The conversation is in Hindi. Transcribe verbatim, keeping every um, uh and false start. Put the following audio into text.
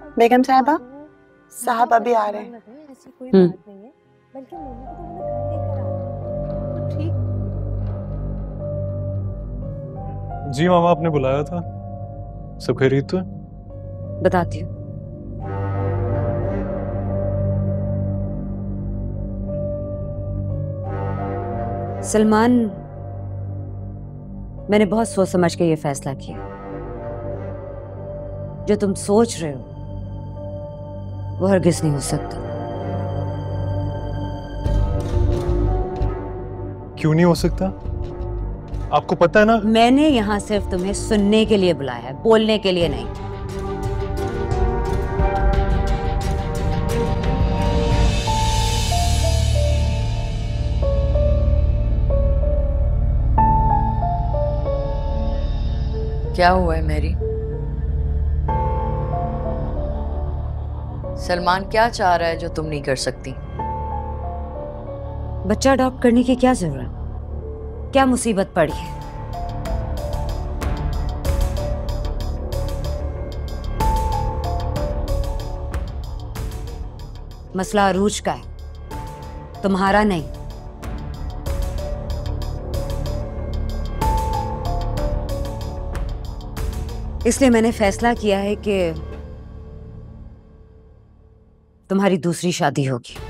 बेगम साहबा, साहब अभी आ रहे हैं। ऐसी कोई बात नहीं है, बल्कि मम्मी को तो हमें घर लेकर आना है। तो ठीक। जी मामा, आपने बुलाया था। सब खैरियत तो है? बताती हूँ। सलमान, मैंने बहुत सोच समझ के ये फैसला किया। जो तुम सोच रहे हो वो हरगिज नहीं हो सकता। क्यों नहीं हो सकता? आपको पता है ना। मैंने यहां सिर्फ तुम्हें सुनने के लिए बुलाया है, बोलने के लिए नहीं। क्या हुआ है मैरी? सलमान क्या चाह रहा है जो तुम नहीं कर सकती? बच्चा अडॉप्ट करने की क्या जरूरत? क्या मुसीबत पड़ी है? मसला अरूज का है, तुम्हारा नहीं। इसलिए मैंने फैसला किया है कि तुम्हारी दूसरी शादी होगी।